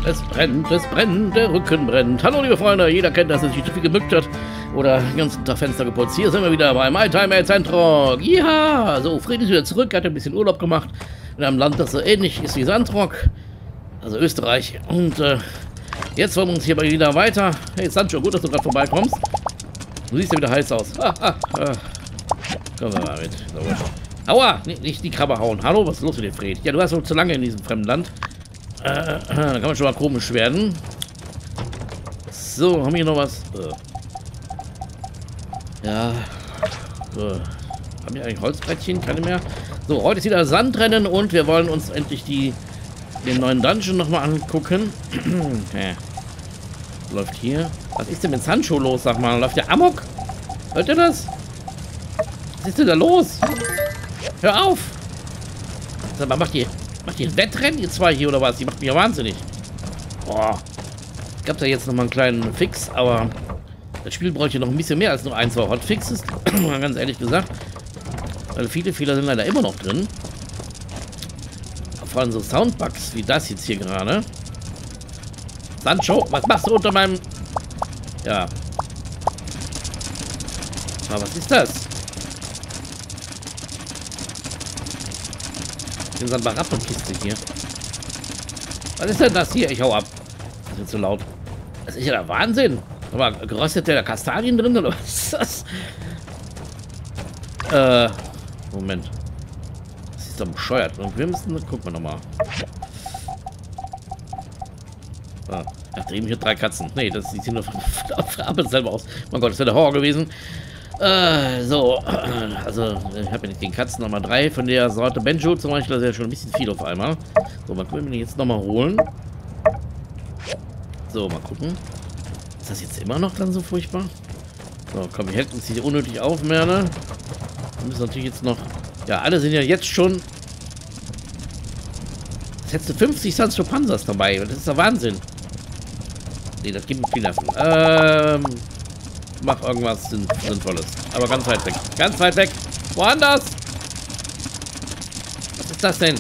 es brennt, der Rücken brennt. Hallo liebe Freunde, jeder kennt das, dass sich zu viel gebückt hat oder den ganzen Tag Fenster geputzt. Hier sind wir wieder bei MyTime Sandrock. Ja, so, Fred ist wieder zurück, hat ein bisschen Urlaub gemacht in einem Land, das so ähnlich ist wie Sandrock, also Österreich. Und jetzt wollen wir uns hier bei wieder weiter. Hey Sancho, gut, dass du gerade vorbeikommst. Du siehst ja wieder heiß aus. Kommen wir mal mit. So. Aua, nicht die Krabbe hauen. Hallo, was ist los mit dir, Fred? Ja, du warst wohl zu lange in diesem fremden Land. Da kann man schon mal komisch werden. So, haben wir hier noch was? Ja. So. Haben wir eigentlich Holzbrettchen? Keine mehr. So, heute ist wieder Sandrennen und wir wollen uns endlich den neuen Dungeon nochmal angucken. Läuft hier. Was ist denn mit Sancho los, sag mal? Läuft der Amok? Hört ihr das? Was ist denn da los? Hör auf! Sag mal, macht ihr ein Wettrennen, ihr zwei hier, oder was? Die macht mich ja wahnsinnig. Boah. Es gab da jetzt nochmal einen kleinen Fix, aber das Spiel bräuchte noch ein bisschen mehr als nur ein, zwei Hotfixes. Ganz ehrlich gesagt. Weil viele Fehler sind leider immer noch drin. Vor allem so Soundbugs wie das jetzt hier gerade. Sancho, was machst du unter meinem... Ja. Aber was ist das? In so einer Barappelkiste hier. Was ist denn das hier? Ich hau ab. Das ist jetzt zu laut. Das ist ja der Wahnsinn. Aber geröstet der Kastanien drin oder was ist das? Moment. Das ist doch bescheuert. Und wir müssen... Gucken wir nochmal. Ach, drehen hier 3 Katzen. Nee, das sieht hier nur auf der Ampel selber aus. Mein Gott, das wäre der Horror gewesen. So, also ich habe ja nicht gegen Katzen nochmal 3 von der Sorte Benjo zum Beispiel, das ist ja schon ein bisschen viel auf einmal. So, mal gucken, wenn wir jetzt nochmal holen. So, mal gucken. Ist das jetzt immer noch dann so furchtbar? So, komm, wir halten uns hier unnötig auf, Merne. Wir müssen natürlich jetzt noch... Ja, alle sind ja jetzt schon... Jetzt hättest du 50 Sancho Panzers dabei, das ist der Wahnsinn. Nee, das gibt mir viel Nerven. Mach irgendwas Sinnvolles. Aber ganz weit weg. Ganz weit weg. Woanders. Was ist das denn?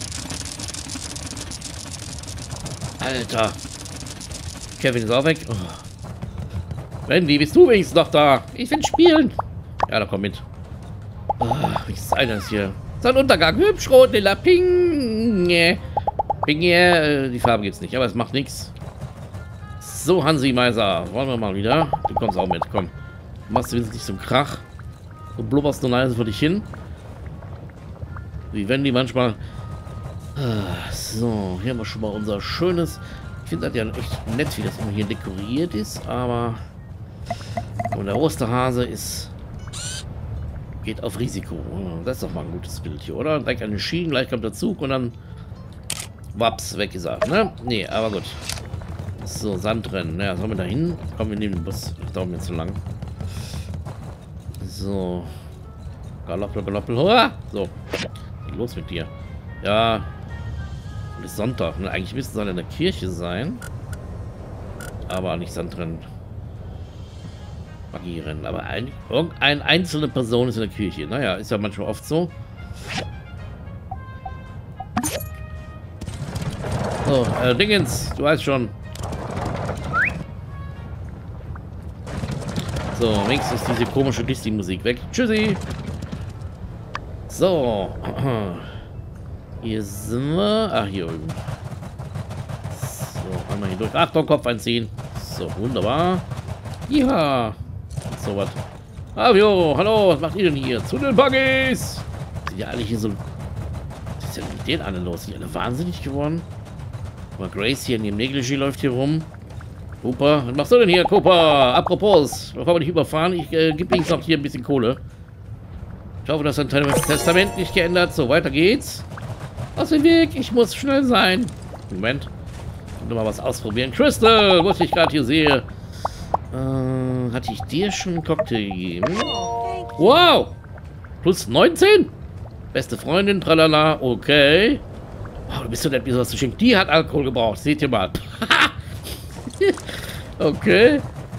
Alter. Kevin ist auch weg. Oh. Wendy, bist du wenigstens noch da? Ich will spielen. Ja, da komm mit. Oh, wie ist das hier? Sonnenuntergang. Hübsch, rot, lila, ping. Ping, die Farbe gibt's nicht, aber es macht nichts. So, Hansi Meiser. Wollen wir mal wieder? Du kommst auch mit, komm. Machst du jetzt nicht so einen Krach. Du blubberst nur leise vor dich hin. Wie wenn die manchmal... So, hier haben wir schon mal unser schönes... Ich finde das ja echt nett, wie das immer hier dekoriert ist, aber... Und der Osterhase ist... Geht auf Risiko. Das ist doch mal ein gutes Bild hier, oder? Direkt an den Schienen, gleich kommt der Zug und dann... Waps, weg gesagt, ne? Nee, aber gut. So, Sandrennen. Naja, sollen wir da hin? Kommen wir neben den Bus. Das dauert mir zu lang. So. Galoppel, galoppel. Hurra! So. Was ist los mit dir? Ja. Es ist Sonntag. Ne? Eigentlich müssten sie in der Kirche sein. Aber nicht Sandrennen. Magierennen. Aber irgendeine einzelne Person ist in der Kirche. Naja, ist ja manchmal oft so. So, Dingens. Du weißt schon. So, wenigstens ist diese komische Disney-Musik weg. Tschüssi! So. Hier sind wir. Ach, hier oben. So, einmal hier durch. Achtung, Kopf einziehen. So, wunderbar. Ja. So was. Avio, hallo, was macht ihr denn hier? Zu den Buggies! Sind ja alle hier so... Was ist denn mit denen alle los? Sind die alle wahnsinnig geworden? Mal Grace hier in ihrem Negligé läuft hier rum. Cooper, was machst du denn hier, Cooper? Apropos, bevor wir dich überfahren, ich gebe links noch hier ein bisschen Kohle. Ich hoffe, dass dein Testament nicht geändert. So, weiter geht's. Aus dem Weg, ich muss schnell sein. Moment. Ich will noch mal was ausprobieren. Crystal, wo ich dich gerade hier sehe. Hatte ich dir schon einen Cocktail gegeben? Wow! Plus 19? Beste Freundin, tralala, okay. Wow, du bist so nett, wie sowas zu schenken. Die hat Alkohol gebraucht, seht ihr mal. Okay.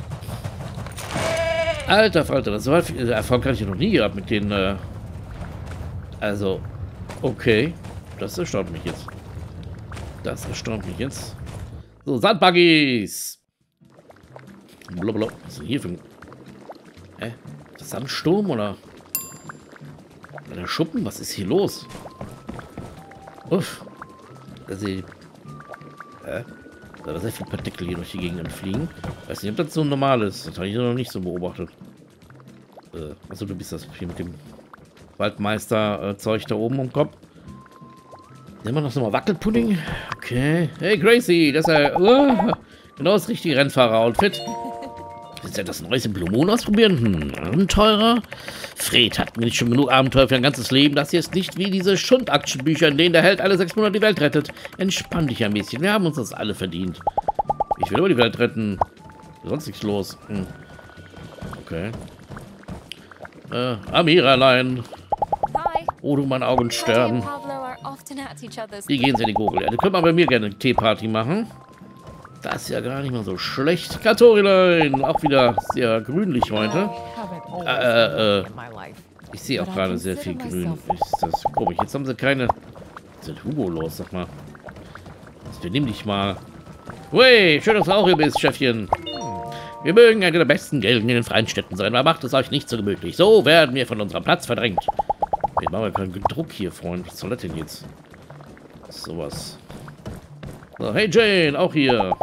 Alter Falter, das war Erfolg habe ich noch nie gehabt mit den, also, okay. Das erstaunt mich jetzt. Das erstaunt mich jetzt. So, Sandbuggies. Blablabla. Was ist denn hier für ein... Hä? Das Sandsturm oder? Der Schuppen? Was ist hier los? Uff. Also, da sehr viel Partikel hier durch die Gegend fliegen. Weiß nicht, ob das so normal ist. Das habe ich noch nicht so beobachtet. Also du bist das hier mit dem Waldmeister-Zeug da oben im Kopf. Nehmen wir noch so mal Wackelpudding. Okay. Hey Gracie, das ist ja genau das richtige Rennfahrer-Outfit. Willst du ja das neueste Blue Moon ausprobieren? Abenteurer? Fred hat mir nicht schon genug Abenteuer für ein ganzes Leben. Das hier ist nicht wie diese Schund-Actionbücher, in denen der Held alle 6 Monate die Welt rettet. Entspann dich ein bisschen. Wir haben uns das alle verdient. Ich will aber die Welt retten. Sonst nichts los. Okay. Amiralein. Oh, du mein Augenstern. Wie gehen sie in die Gurgel? Ja, die können wir bei mir gerne eine Teeparty machen. Das ist ja gar nicht mal so schlecht. Katorilein, auch wieder sehr grünlich heute. Ich sehe auch gerade sehr viel grün. Ist das komisch. Jetzt haben sie keine... Was ist denn Hugo los, sag mal. Wir nehmen dich mal. Hui, schön, dass du auch hier bist, Chefchen. Wir mögen eine der besten Gilden in den freien Städten sein, aber macht es euch nicht so gemütlich. So werden wir von unserem Platz verdrängt. Jetzt machen wir keinen Druck hier, Freund. Was soll das denn jetzt? Sowas. So, hey Jane, auch hier.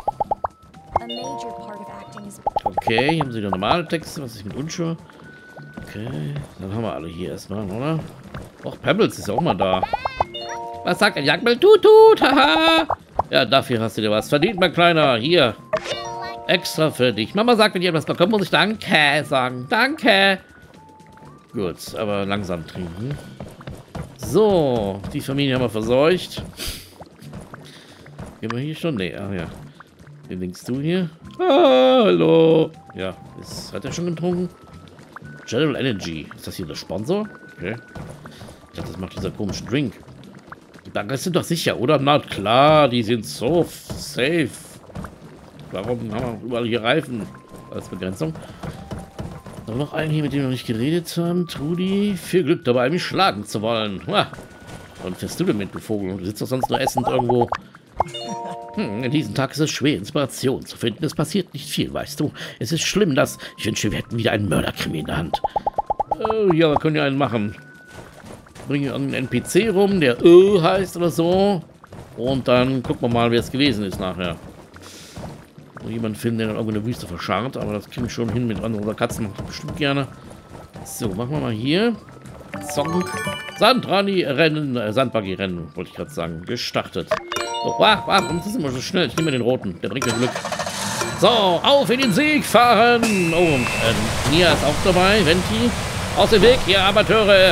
Okay, hier haben sie wieder normale Texte. Was ist mit Unschuld? Okay, dann haben wir alle hier erstmal, oder? Och, Pebbles ist ja auch mal da. Was sagt ein Jagdbell? Tut, tut, haha. Ja, dafür hast du dir was verdient, mein Kleiner. Hier. Extra für dich. Mama sagt, wenn ihr etwas bekommt, muss ich Danke sagen. Danke. Gut, aber langsam trinken. So, die Familie haben wir verseucht. Gehen wir hier schon? Nee, ach ja. Wen denkst du hier? Ah, hallo. Ja, hat er schon getrunken? General Energy. Ist das hier der Sponsor? Okay. Ich dachte, das macht dieser komische Drink. Die Buggers sind doch sicher, oder? Na klar, die sind so safe. Warum haben wir überall hier Reifen als Begrenzung? Noch einen hier, mit dem wir noch nicht geredet haben. Trudi, viel Glück dabei, mich schlagen zu wollen. Und fährst du damit, du Vogel? Du sitzt doch sonst nur essend irgendwo. In diesem Tag ist es schwer, Inspiration zu finden. Es passiert nicht viel, weißt du. Es ist schlimm, dass... Ich wünsche, wir hätten wieder einen Mörderkrimi in der Hand. Ja, wir können ja einen machen. Bringen einen NPC rum, der heißt oder so. Und dann gucken wir mal, wer es gewesen ist nachher. Und jemand finden, der dann irgendwo in der Wüste verscharrt. Aber das kriegen wir schon hin mit anderen Katzen. Macht das bestimmt gerne. So, machen wir mal hier. Song. Sandbuggy-Rennen, wollte ich gerade sagen. Gestartet. So, warum ist immer so schnell? Ich nehme den roten. Der bringt mir Glück. So, auf in den Sieg fahren. Oh, und Nia ist auch dabei. Venti. Aus dem Weg, ihr Amateure.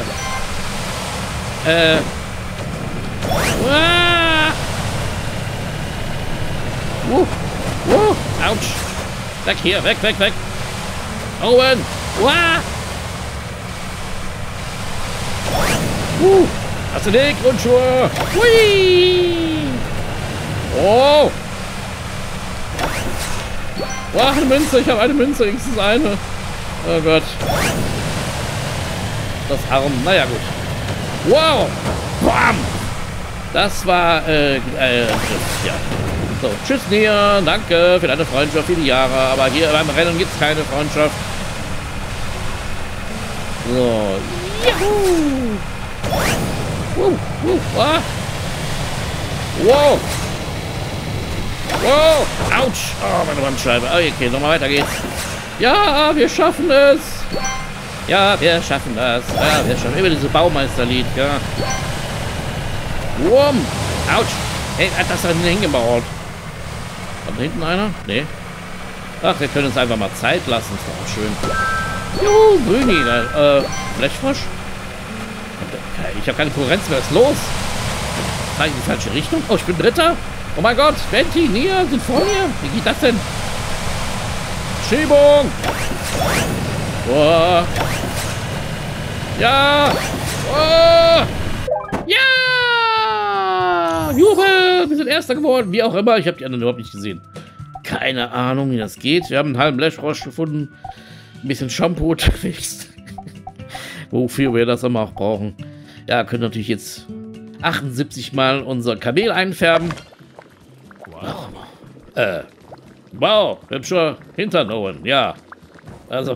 Autsch. Weg hier, weg. Owen. Hast du die Grundschuhe? Hui. Oh. Eine Münze, ich habe eine Münze, wenigstens eine. Oh Gott. Das Arm, naja gut. Wow. Bam. Das war, ja. So, tschüss Nia, danke für deine Freundschaft, viele Jahre, aber hier beim Rennen gibt es keine Freundschaft. So, juhu! Wow! Wow! Autsch! Oh, meine Bandscheibe. Okay, nochmal weiter geht's. Ja, wir schaffen es! Ja, wir schaffen das. Ja, wir schaffen immer dieses Baumeisterlied, ja. Wurm! Autsch! Hey, hat das da hingebaut? Kommt da hinten einer? Nee. Ach, wir können uns einfach mal Zeit lassen. Ist doch schön. Juhu, Grüni. Blechfrosch? Ich habe keine Konkurrenz mehr. Was ist los? Fahr ich in die falsche Richtung? Oh, ich bin Dritter? Oh mein Gott. Venti, Nia sind vor mir. Wie geht das denn? Schiebung! Oh. Ja! Oh. Ja! Jubel! Wir sind Erster geworden. Wie auch immer. Ich habe die anderen überhaupt nicht gesehen. Keine Ahnung, wie das geht. Wir haben einen halben Blechfrosch gefunden. Ein bisschen Shampoo unterwegs. Wofür wir das immer auch brauchen. Ja, können natürlich jetzt 78 Mal unser Kamel einfärben. Wow. Wow, hübscher Hintern, Owen, ja. Also,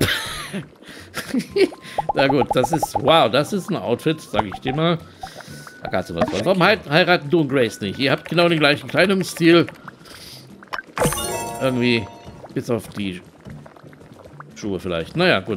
na gut, das ist, wow, das ist ein Outfit, sage ich dir mal. Da kannst du was von. Warum heiraten du und Grace nicht? Ihr habt genau den gleichen Kleidungsstil. Irgendwie, bis auf die Schuhe vielleicht. Naja, gut.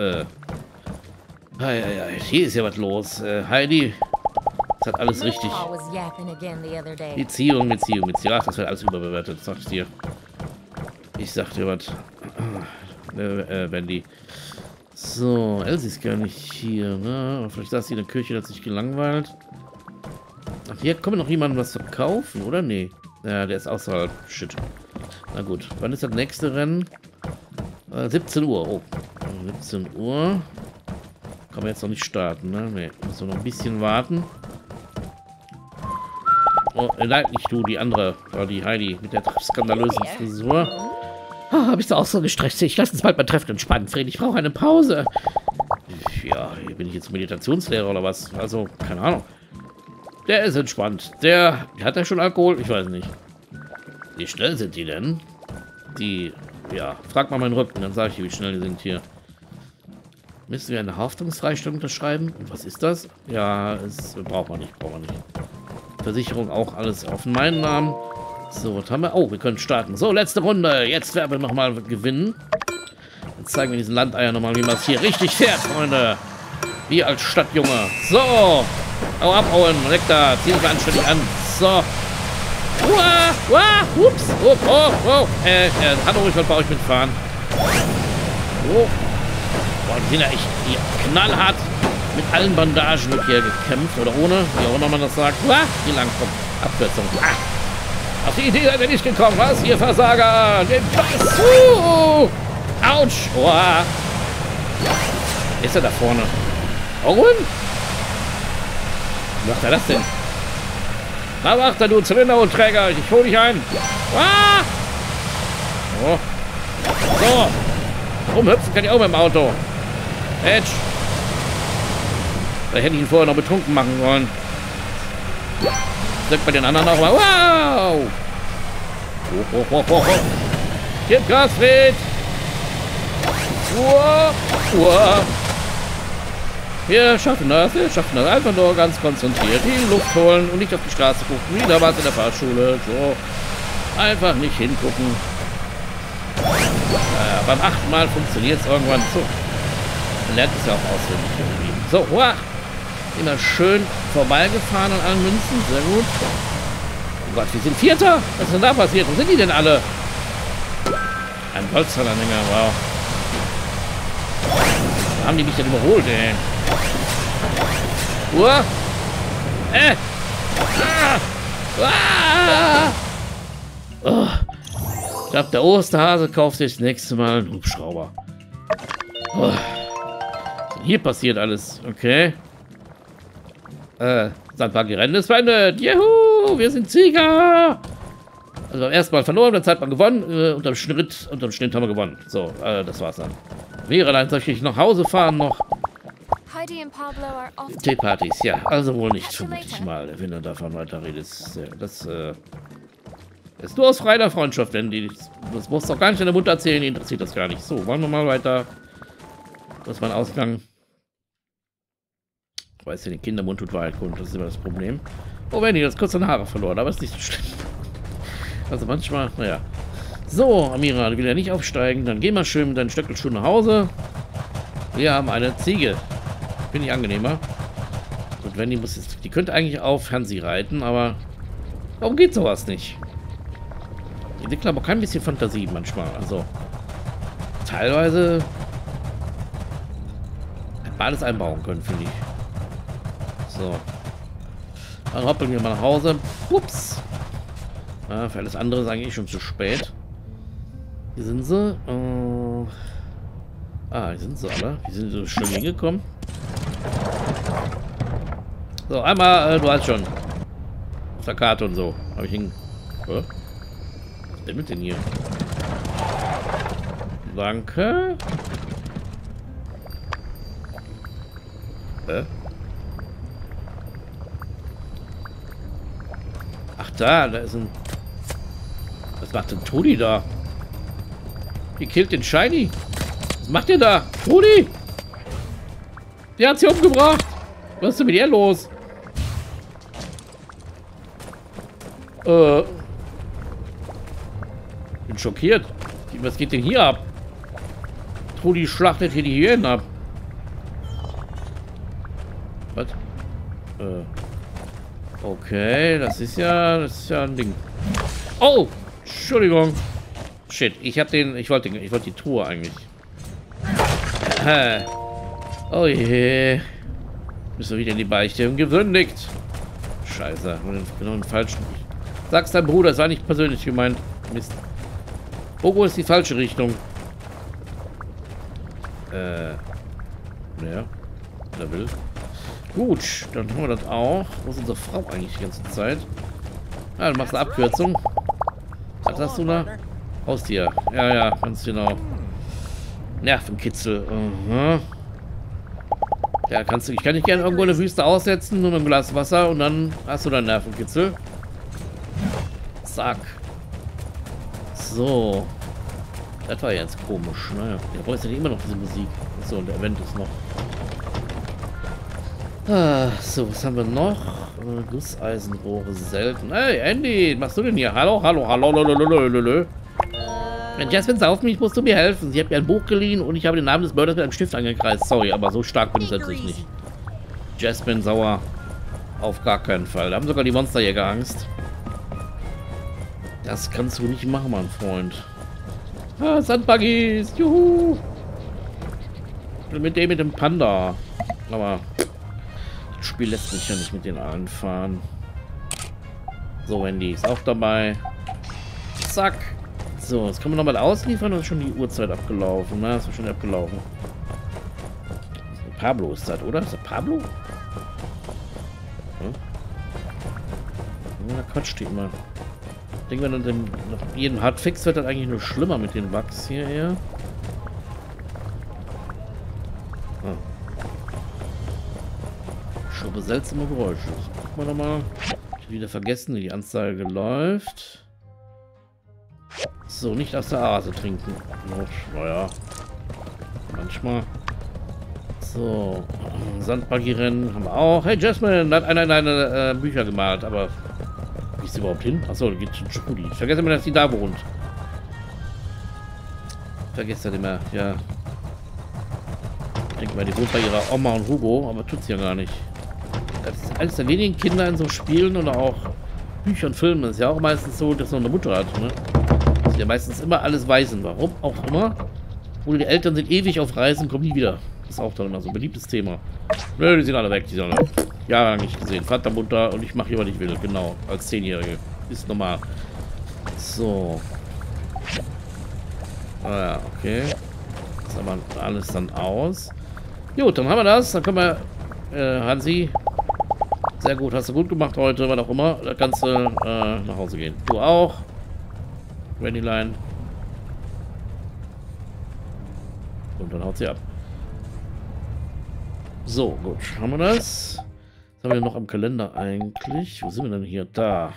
Hier ist ja was los. Heidi, das hat alles richtig. Beziehung. Ach, das wird alles überbewertet, sag ich dir. Ich sag dir was. Wendy. So, Elsie ist gar nicht hier, ne? Vielleicht saß sie in der Küche, hat sich gelangweilt. Ach, hier kommt noch jemand was zu kaufen, oder? Nee. Ja, der ist außerhalb. Shit. Na gut. Wann ist das nächste Rennen? 17 Uhr. Oh. 17 Uhr. Kann man jetzt noch nicht starten, ne? Ne. Müssen wir noch ein bisschen warten. Oh, nein, nicht du, die andere. Oh, die Heidi mit der skandalösen Frisur. Oh, hab ich so auch so gestresst. Ich lass uns bald beim Treffen entspannen, Fred. Ich brauche eine Pause. Ja, hier bin ich jetzt Meditationslehrer oder was? Also, keine Ahnung. Der ist entspannt. Der hat ja schon Alkohol? Ich weiß nicht. Wie schnell sind die denn? Die, ja, frag mal meinen Rücken, dann sage ich dir, wie schnell die sind hier. Müssen wir eine Haftungsfreistellung unterschreiben? Und was ist das? Ja, es braucht man nicht. Versicherung auch alles auf meinen Namen. So, was haben wir? Oh, wir können starten. So, letzte Runde. Jetzt werden wir nochmal gewinnen. Jetzt zeigen wir diesen Landeier nochmal, wie man es hier richtig fährt, Freunde. Wie als Stadtjunge. So. Hau ab, Owen. Weg da. Zieh dich anständig an. So. Ups. Oh. Hallo, ich wollte bei euch mitfahren. Oh. Boah, die sind ja echt knallhart mit allen Bandagen hier gekämpft. Oder ohne, wie auch immer man das sagt. Hier lang kommt. Abkürzung. Auf die Idee seid ihr nicht gekommen, was? Ihr Versager! Den Pass! Autsch! Wer ist er da vorne? Owen? Wie macht er das denn? Na, macht er, du Zylinderhuträger! Ich hol dich ein! Oh. So! Rumhüpfen kann ich auch mit dem Auto. Edge! Da hätte ich ihn vorher noch betrunken machen sollen. Drückt bei den anderen auch mal. Wow! Hoch. Gib Gas, Fred! Wir schaffen das. Einfach nur ganz konzentriert. Die Luft holen und nicht auf die Straße gucken. Wie damals in der Fahrschule. So. Einfach nicht hingucken. Naja, beim 8. Mal funktioniert es irgendwann. So. Man lernt es ja auch auswendig irgendwie. So, immer schön vorbeigefahren an allen Münzen. Sehr gut. Oh Gott, wir sind Vierter. Was ist denn da passiert? Wo sind die denn alle? Ein Holzfällanhänger, wow. Wo haben die mich denn überholt, ey? Oh. Ich glaube, der Osterhase kauft sich das nächste Mal einen Hubschrauber. Oh. Hier passiert alles. Okay. Sandbaggy-Rennen ist beendet. Juhu, wir sind Sieger. Also beim ersten Mal verloren, dann hat man gewonnen. Unterm Schnitt haben wir gewonnen. So, das war's dann. Wäre dann soll ich nach Hause fahren noch. Teepartys, ja. Also wohl nicht, vermute ich mal, wenn du davon weiter redest. Das ist nur aus freier Freundschaft, denn das musst du auch gar nicht in der Mund erzählen, die interessiert das gar nicht. So, wollen wir mal weiter. Das war ein Ausgang. Ich weiß ja, den Kindermund tut Wahrheit kund, das ist immer das Problem. Oh, wenn die das kurz seine Haare verloren, aber ist nicht so schlimm. Also manchmal, naja. So, Amira, du willst ja nicht aufsteigen, dann geh mal schön mit deinen Stöckelschuhen nach Hause. Wir haben eine Ziege. Finde ich angenehmer. Und wenn die muss jetzt, die könnte eigentlich auf Hansi reiten, aber warum geht sowas nicht? Die entwickeln aber kein bisschen Fantasie manchmal. Also teilweise hätte man alles einbauen können, finde ich. So. Dann hoppeln wir mal nach Hause. Ups. Ja, für alles andere ist eigentlich schon zu spät. Hier sind sie. Hier sind sie alle. Wie sind sie so schön hingekommen? So, einmal, du hast schon. Auf der Karte und so. Habe ich hin. Was ist denn mit denn hier? Danke. Ach, da ist ein. Was macht denn Trudi da? Die killt den Shiny. Was macht ihr da? Trudi! Der hat sie umgebracht. Was ist denn mit ihr los? Bin schockiert. Was geht denn hier ab? Trudi schlachtet hier die Hyänen ab. Was? Okay, das ist ja ein Ding. Oh! Entschuldigung. Shit, ich wollte die Truhe eigentlich. Oh je. Bist du wieder in die Beichte und gesündigt. Scheiße, genau den falschen. Sag's deinem Bruder, das war nicht persönlich gemeint. Mist. Wo ist die falsche Richtung? Ja. Der will. Gut, dann haben wir das auch. Wo ist unsere Frau eigentlich die ganze Zeit? Ah, du machst eine Abkürzung. Was hast du da? Haustier. Ja, ganz genau. Nervenkitzel. Ja, ich kann dich gerne irgendwo in der Wüste aussetzen, nur mit einem Glas Wasser und dann hast du deinen Nervenkitzel. Zack. So. Das war jetzt komisch. Naja, der braucht ja immer noch diese Musik. So, und der Event ist noch. So, was haben wir noch? Gusseisenrohre selten. Hey, Andy, was machst du denn hier? Hallo. Wenn Jasmine sauft mich, musst du mir helfen. Sie hat mir ein Buch geliehen und ich habe den Namen des Mörders mit einem Stift angekreist. Sorry, aber so stark bin ich natürlich nicht. Jasmine sauer. Auf gar keinen Fall. Da haben sogar die Monsterjäger Angst. Das kannst du nicht machen, mein Freund. Sandbuggies. Juhu. Mit dem Panda. Aber das Spiel lässt mich ja nicht mit den allen fahren. So, Wendy ist auch dabei. Zack. So, jetzt können wir nochmal ausliefern. Das ist schon die Uhrzeit abgelaufen. Na, ist schon abgelaufen. Pablo ist das, oder? Ist das Pablo? Hm? Ja, Quatsch steht immer. Ich denke, wenn dann nach jedem Hardfix wird das eigentlich nur schlimmer mit den Bugs hierher. Schon seltsame Geräusche. Gucken wir nochmal. Ich wieder vergessen, wie die Anzeige läuft. So, nicht aus der Aase trinken. Naja. Manchmal. So. Sandbuggy-Rennen haben wir auch. Hey, Jasmine hat einer deine Bücher gemalt, aber wie ist sie überhaupt hin? Achso, da geht schon Trudi. Ich vergesse immer, dass sie da wohnt. Vergesst das immer, ja. Ich denke mal, die wohnt bei ihrer Oma und Hugo, aber tut sie ja gar nicht. Das ist eines der wenigen Kinder in so Spielen oder auch Büchern und Filmen. Das ist ja auch meistens so, dass man eine Mutter hat, ne? Das sind ja meistens immer alles Waisen. Warum auch immer. Oder die Eltern sind ewig auf Reisen, kommen nie wieder. Das ist auch dann immer so ein beliebtes Thema. Nö, die sind alle weg, die sind alle jahrelang nicht gesehen. Vater, Mutter und ich mache hier, was ich will. Genau, als 10-Jährige. Ist normal. So. Ah ja, okay. Das haben wir alles dann aus. Gut, dann haben wir das. Dann können wir, Hansi, sehr gut, hast du gut gemacht heute, was auch immer. Da kannst du nach Hause gehen. Du auch. Wendyline. Und dann haut sie ab. So, gut. Haben wir das? Was haben wir noch am Kalender eigentlich? Wo sind wir denn hier? Da.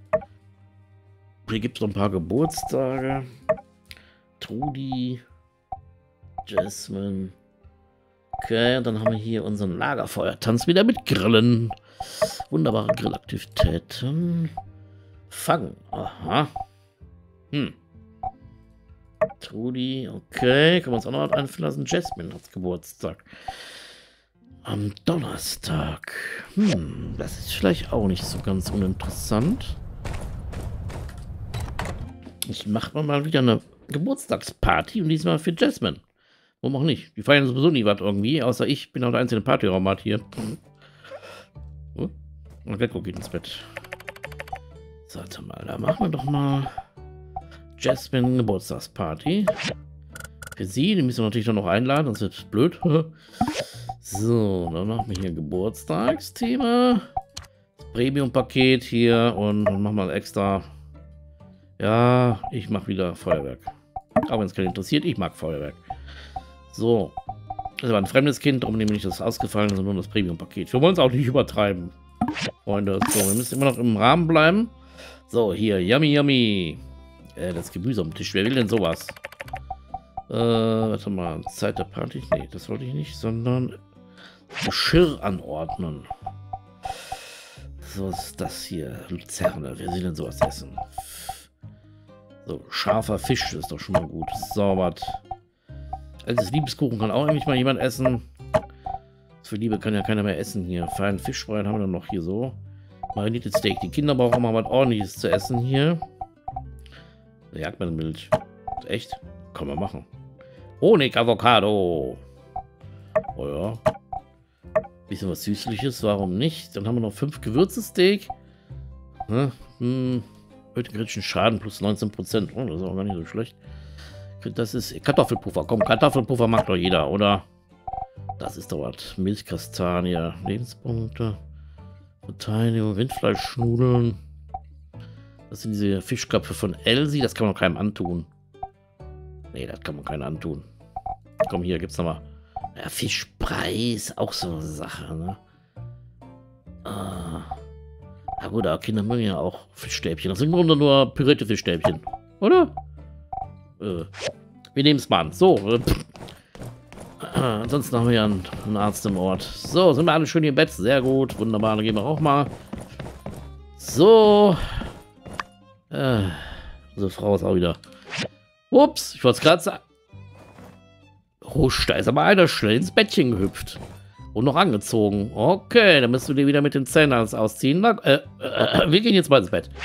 Hier gibt es noch ein paar Geburtstage. Trudi. Jasmine. Okay, und dann haben wir hier unseren Lagerfeuertanz wieder mit Grillen. Wunderbare Grillaktivitäten. Fangen. Aha. Trudi, okay. Können wir uns auch noch was einfallen lassen? Jasmine hat Geburtstag. Am Donnerstag. Das ist vielleicht auch nicht so ganz uninteressant. Ich mache mal wieder eine Geburtstagsparty und diesmal für Jasmine. Warum auch nicht? Die feiern sowieso nie was irgendwie, außer ich bin auch der einzige Partyraum hat hier. Und Gecko geht ins Bett. So, warte mal, da machen wir doch mal Jasmine Geburtstagsparty. Für sie, die müssen wir natürlich noch einladen, sonst wird es blöd. So, dann machen wir hier ein Geburtstagsthema. Das Premium-Paket hier und dann machen wir extra. Ja, ich mache wieder Feuerwerk. Auch wenn es keinen interessiert, ich mag Feuerwerk. So. Das war ein fremdes Kind, darum nehme ich das ausgefallen, sondern nur das Premium-Paket. Wir wollen es auch nicht übertreiben, Freunde. So, wir müssen immer noch im Rahmen bleiben. So, hier, yummy, yummy. Das Gemüse am Tisch. Wer will denn sowas? Warte mal. Zeit der Party? Nee, das wollte ich nicht, sondern Geschirr anordnen. So, was ist das hier? Luzerne. Wer will denn sowas essen? So, scharfer Fisch, das ist doch schon mal gut. So, was. Altes Liebeskuchen kann auch eigentlich mal jemand essen. Für Liebe kann ja keiner mehr essen hier. Feinen Fischbrei haben wir dann noch hier so. Mariniertes Steak. Die Kinder brauchen mal was Ordentliches zu essen hier. Jagdmilch. Echt? Kann man machen. Honig, Avocado. Oh ja. Bisschen was Süßliches, warum nicht? Dann haben wir noch 5 Gewürzesteak. Erhöht den kritischen Schaden plus 19%. Oh, das ist auch gar nicht so schlecht. Das ist Kartoffelpuffer. Komm, Kartoffelpuffer mag doch jeder, oder? Das ist doch was. Milchkastanie, Lebenspunkte, Verteidigung, Rindfleischschnudeln. Das sind diese Fischköpfe von Elsie. Das kann man keinem antun. Nee, das kann man keinem antun. Komm, hier gibt's nochmal. Ja, Fischpreis, auch so eine Sache, ne? Na gut, aber Kinder mögen ja auch Fischstäbchen. Das sind im Grunde nur pürierte Fischstäbchen, oder? Wir nehmen es mal an. So, ansonsten haben wir ja einen Arzt im Ort. So, sind wir alle schön hier im Bett. Sehr gut, wunderbar, dann gehen wir auch mal. So. Unsere Frau ist auch wieder. Ups, ich wollte es gerade sagen. Husch, da ist aber einer schnell ins Bettchen gehüpft. Und noch angezogen. Okay, dann müssen wir dir wieder mit den Zähnen alles ausziehen. Wir gehen jetzt mal ins Bett.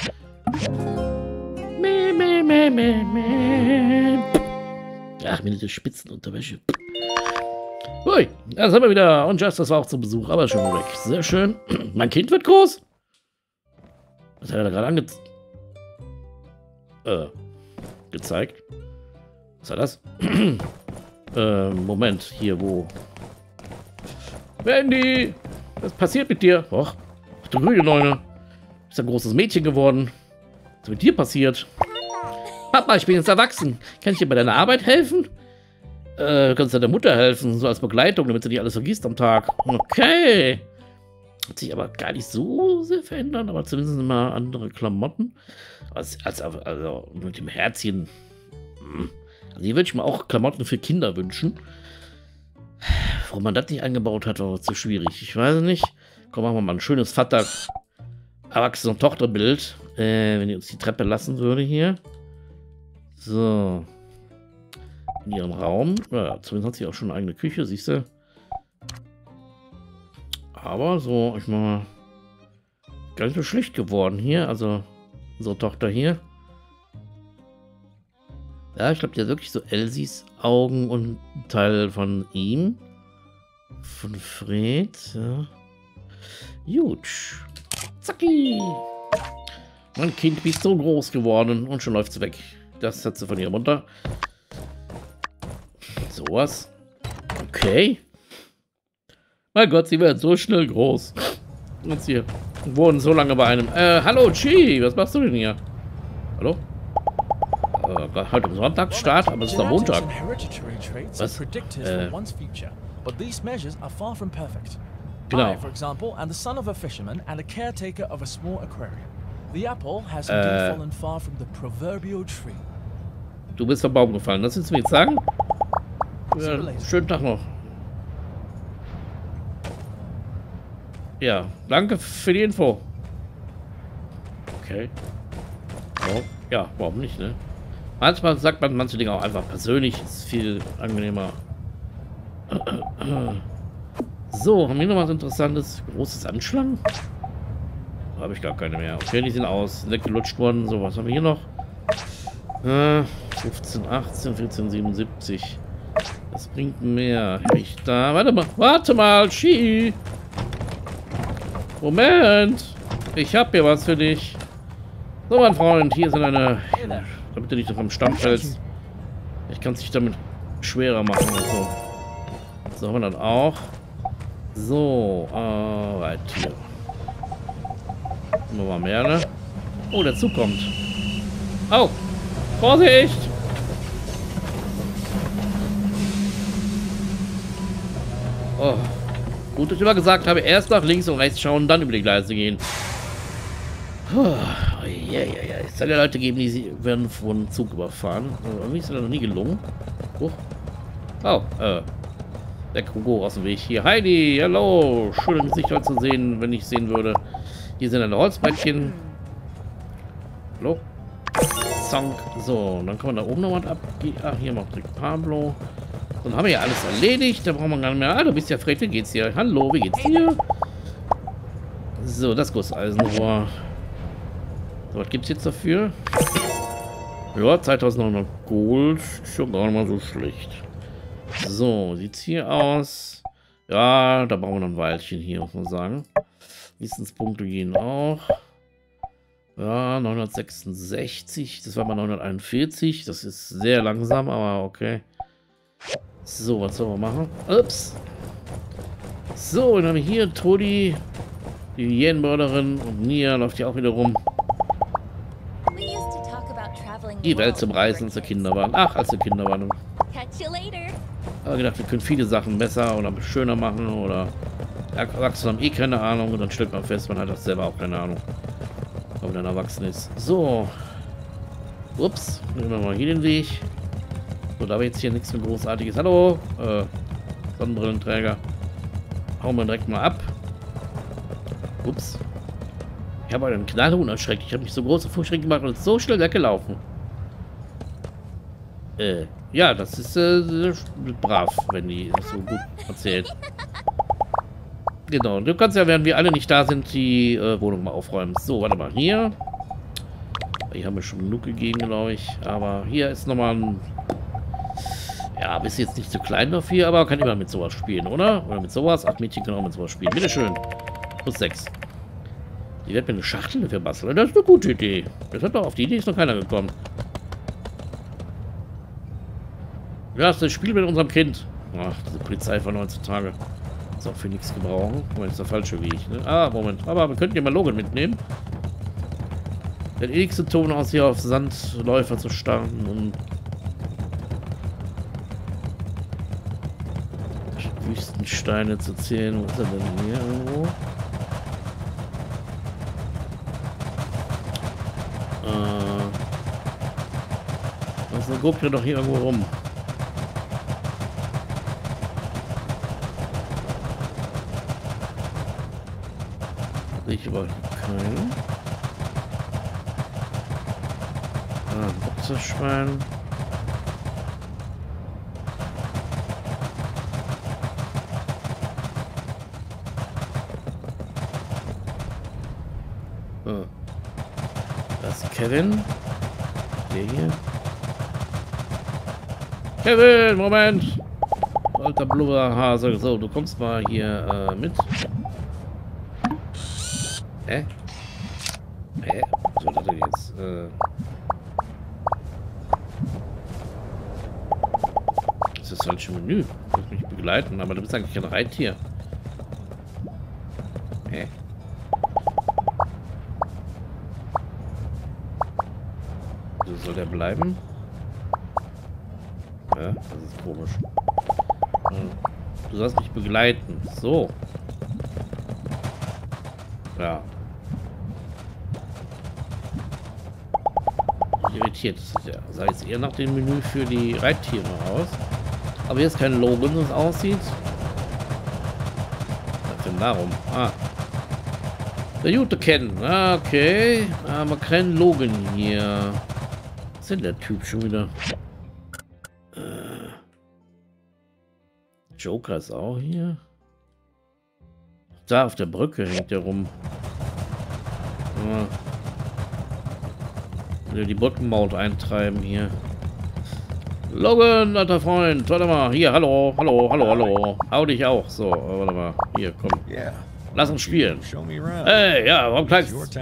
Ach, Minute Spitzenunterwäsche. Hui, da sind wir wieder. Und Just, das war auch zu Besuch, aber schon weg. Sehr schön. Mein Kind wird groß. Was hat er da gerade gezeigt? Was war das? Moment, hier, wo? Wendy! Was passiert mit dir? Och, du grüne Neune. Du bist ein großes Mädchen geworden. Was ist mit dir passiert? Papa, ich bin jetzt erwachsen. Kann ich dir bei deiner Arbeit helfen? Du kannst deiner Mutter helfen, so als Begleitung, damit sie nicht alles vergisst am Tag. Okay. Hat sich aber gar nicht so sehr verändert, aber zumindest immer andere Klamotten. Also mit dem Herzchen. Also hier würde ich mir auch Klamotten für Kinder wünschen. Warum man das nicht eingebaut hat, war zu schwierig. Ich weiß nicht. Komm, machen wir mal ein schönes Vater-Erwachsene-Tochter-Bild. Wenn ihr uns die Treppe lassen würde hier. So. In ihrem Raum. Ja, zumindest hat sie auch schon eine eigene Küche, siehst du. Aber so, ich mal, gar nicht so schlecht geworden hier. Also, unsere Tochter hier. Ja, ich glaube, die hat wirklich so Elsies Augen und ein Teil von ihm. Von Fred. Ja. Gut. Zacki. Mein Kind bist so groß geworden und schon läuft sie weg. Das hat sie von ihrer Mutter. Sowas. Okay. Mein Gott, sie wird so schnell groß. Und sie wohnen so lange bei einem. Hallo, Chi, was machst du denn hier? Hallo? Heute am Sonntagsstart, aber es ist doch Montag. Was? Genau. For example, and the son of a fisherman and a caretaker of a small aquarium. The apple has indeed fallen far from the proverbial tree. Du bist vom Baum gefallen, das willst du mir jetzt sagen? Ja, schönen Tag noch. Ja, danke für die Info. Okay. Oh, ja, warum nicht, ne? Manchmal sagt man manche Dinge auch einfach persönlich, ist viel angenehmer. So, haben wir noch was Interessantes? Großes Anschlag? Habe ich gar keine mehr. Okay, die sind aus. Weggelutscht worden. So, was haben wir hier noch? 15, 18, 14, 77. Das bringt mehr. Ich da. Warte mal, Ski. Moment. Ich habe hier was für dich. So, mein Freund, hier sind eine. Damit du nicht noch am Stamm fällst. Ich kann es dich damit schwerer machen. Und so. So haben wir dann auch. So, weit hier. Noch mal mehr, ne? Oh, der Zug kommt. Oh, Vorsicht! Oh, gut, dass ich immer gesagt habe, erst nach links und rechts schauen, dann über die Gleise gehen. Oh, yeah. soll ja Leute geben, die werden von Zug überfahren. Irgendwie ist das noch nie gelungen. Der Kugo aus dem Weg. Hier, Heidi, hallo. Schön, Gesicht heute zu sehen, wenn ich sehen würde. Hier sind eine Holzbrettchen. Hallo. Zonk. So, und dann kann man da oben noch was abgehen. Ah, hier macht direkt Pablo. Dann haben wir ja alles erledigt. Da braucht man gar nicht mehr. Ah, du bist ja Fred, wie geht's dir? Hallo, wie geht's dir? So, das Gusseisenrohr. So, was gibt's jetzt dafür? Ja, 2900 Gold. Ist schon gar nicht mal so schlecht. So, sieht's hier aus. Ja, da brauchen wir noch ein Weilchen hier, muss man sagen. Wissenspunkte gehen auch. Ja, 966. Das war mal 941. Das ist sehr langsam, aber okay. So, was sollen wir machen? Ups. So, dann haben wir hier Trudi, die Hyänenmörderin, und Nia läuft hier auch wieder rum. Die Welt zum Reisen, als wir Kinder waren. Ach, als wir Kinder waren. Aber gedacht, wir können viele Sachen besser oder schöner machen oder Erwachsene haben eh keine Ahnung und dann stellt man fest, man hat das selber auch keine Ahnung, ob man dann erwachsen ist. So. Ups, nehmen wir mal hier den Weg. So, da war jetzt hier nichts mehr Großartiges. Hallo, Sonnenbrillenträger. Hauen wir direkt mal ab. Ups. Ich habe einen Knallhuhn erschreckt. Ich habe mich so große Fußschreck gemacht und so schnell weggelaufen. Ja, das ist brav, wenn die das so gut erzählt. Genau, du kannst ja, während wir alle nicht da sind, die Wohnung mal aufräumen. So, warte mal, hier. Hier haben wir schon genug gegeben, glaube ich. Aber hier ist nochmal ein... Ja, bist jetzt nicht so klein dafür, aber kann immer mit sowas spielen, oder? Oder mit sowas? Ach, Mädchen können auch mit sowas spielen. Bitteschön. Plus 6. Die wird mir eine Schachtel dafür basteln. Das ist eine gute Idee. Das hat doch auf die Idee ist noch keiner gekommen. Ja, das ist das Spiel mit unserem Kind. Ach, diese Polizei von heutzutage. Ist auch für nichts gebrauchen. Moment, ist der falsche Weg, ne? Ah, Moment. Aber wir könnten ja mal Logan mitnehmen. Der hat eh nichts zu tun, aus hier auf Sandläufer zu starten und Wüstensteine zu zählen. Wo ist er denn hier irgendwo? Also guckt er doch hier irgendwo rum. Sehe ich aber keinen. Ah, Boxerschwein. Oh. Das ist Kevin. Der hier. Kevin, Moment! Alter Blubberhase. So, du kommst mal hier mit. Hä? Hä? Was soll das denn jetzt? Das ist das falsche Menü. Du musst mich begleiten, aber du bist eigentlich kein Reittier. Hä? So soll der bleiben? Ja, das ist komisch. Du sollst mich begleiten. So. Ja. Irritiert ist es ja. Sah jetzt eher nach dem Menü für die Reittiere aus. Aber hier ist kein Logan, das aussieht. Was denn darum? Ah. Der Jute kennen. Ah, okay. Aber kein Logan hier. Was ist denn der Typ schon wieder? Joker ist auch hier. Da auf der Brücke hängt der rum. Ja. Die Brückenmaut eintreiben hier. Logan, alter Freund, warte mal. Hier, hallo, hallo, hallo, hallo. Hau dich auch. So, warte mal. Hier, komm. Lass uns spielen. Hey, ja, warum klagst du?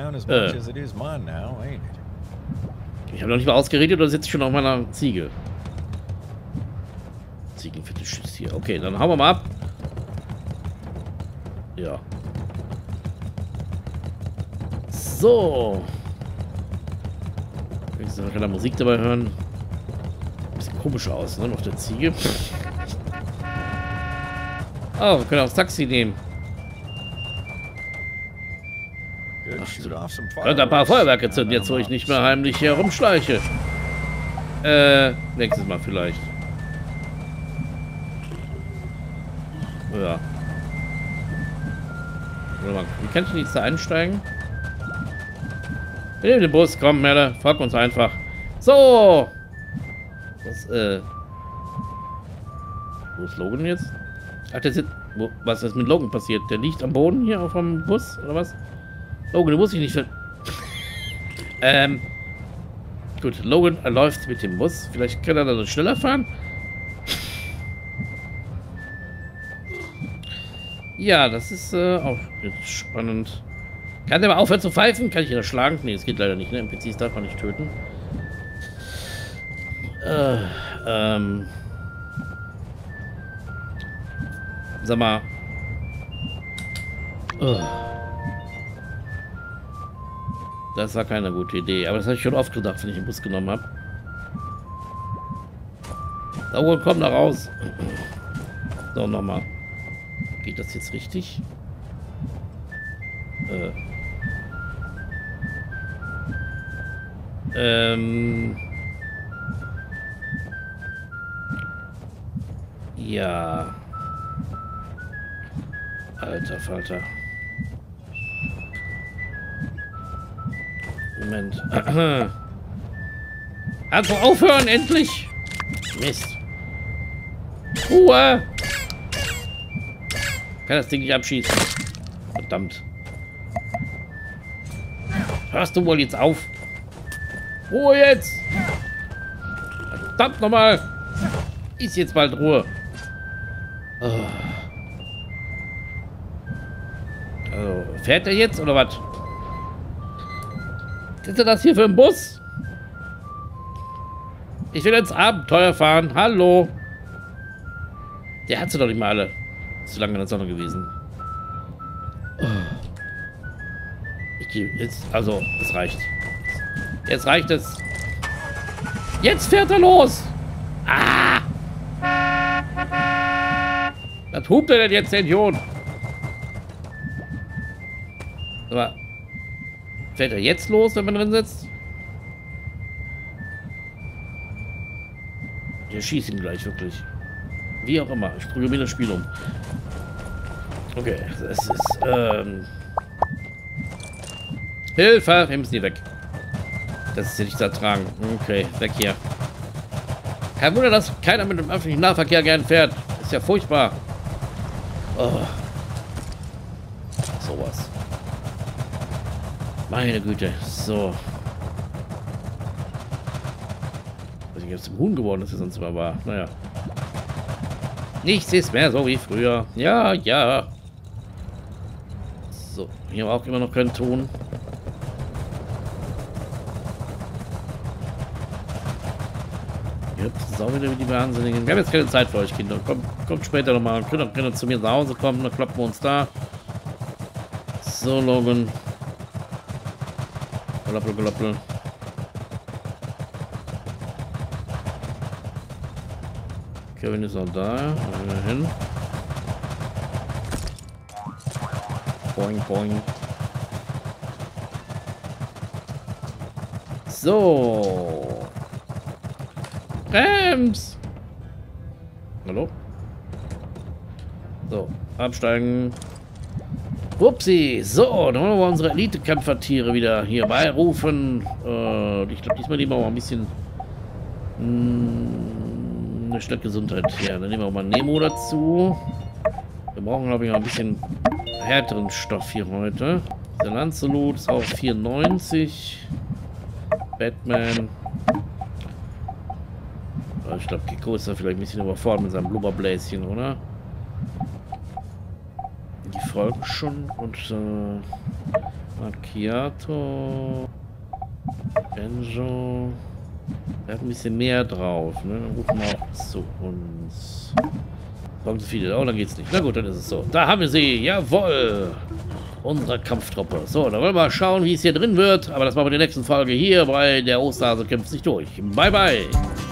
Ich habe noch nicht mal ausgeredet oder sitze schon auf meiner Ziege? Ziegenfetisch ist hier. Okay, dann hauen wir mal ab. Ja. So. Ich kann keine Musik dabei hören. Bisschen komisch aus, ne? Auf der Ziege. Oh, wir können auch das Taxi nehmen. Ach, Könnte ein paar Feuerwerke zünden, jetzt wo ich nicht mehr heimlich herumschleiche. Nächstes Mal vielleicht. Ja. Warte mal, wie kann ich denn jetzt da einsteigen? In den Bus, komm, Melle, folg uns einfach. So! Was, wo ist Logan jetzt? Ach, der sitzt. Was ist mit Logan passiert? Der liegt am Boden hier auf dem Bus, oder was? Logan, du musst dich nicht ver... Gut, Logan läuft mit dem Bus. Vielleicht kann er dann schneller fahren. Ja, das ist auch jetzt spannend. Kann der mal aufhören zu pfeifen? Kann ich ihn erschlagen? Ne, das geht leider nicht, ne? NPCs darf man nicht töten. Sag mal. Das war keine gute Idee. Aber das habe ich schon oft gedacht, wenn ich den Bus genommen habe. Da wohl, komm da raus. So, nochmal. Geht das jetzt richtig? Ja. Alter Falter. Moment. Also aufhören, endlich! Mist. Ruhe! Kann das Ding nicht abschießen. Verdammt. Hörst du wohl jetzt auf? Ruhe jetzt! Verdammt nochmal! Ist jetzt bald Ruhe. Oh. Also, fährt er jetzt oder was? Was ist das hier für ein Bus? Ich will ins Abenteuer fahren. Hallo. Der hat sie doch nicht mal alle. Zu lange in der Sonne gewesen. Ich gehe jetzt. Also, es reicht. Jetzt reicht es. Jetzt fährt er los. Ah! Was hupt er denn jetzt, der Idiot? Aber fährt er jetzt los, wenn man drin sitzt? Ich schieße ihn gleich, wirklich. Wie auch immer. Ich programmiere das Spiel um. Okay, das ist, Hilfe! Wir müssen hier weg. Das ist hier nicht zu ertragen. Okay, weg hier. Kein Wunder, dass keiner mit dem öffentlichen Nahverkehr gern fährt. Ist ja furchtbar. Oh. Sowas. Meine Güte. So. Ich weiß nicht, ob es zum Huhn geworden ist, wie sonst immer war. Naja. Nichts ist mehr so wie früher. Ja, ja. So, hier haben wir auch immer noch keinen Ton. Jetzt ist auch wieder wie die Wahnsinnigen. Wir haben jetzt keine Zeit für euch, Kinder. Kommt später nochmal. Könnt zu mir nach Hause kommen, dann kloppen wir uns da. So, Logan. Galoppel, galoppel. Kevin ist noch da. Hin. Boing, boing. So. Brems! Hallo? So, absteigen. Upsi, so, dann wollen wir unsere Elite-Kämpfertiere wieder hier beirufen. Ich glaube, diesmal nehmen wir auch ein bisschen eine Stadt Gesundheit her. Dann nehmen wir auch mal Nemo dazu. Wir brauchen, glaube ich, noch ein bisschen härteren Stoff hier heute. Der Lancelot ist auch 94. Batman. Ich glaube, Kiko ist da vielleicht ein bisschen überfordert mit seinem Blubberbläschen, oder? Die folgen schon und Macchiato, Benjo, der hat ein bisschen mehr drauf, ne? Dann rufen wir auch zu uns. Kommen so viele, oh, dann geht's nicht. Na gut, dann ist es so. Da haben wir sie, jawohl! Unsere Kampftruppe. So, dann wollen wir mal schauen, wie es hier drin wird. Aber das machen wir in der nächsten Folge hier bei der Osterhase kämpft sich durch. Bye, bye!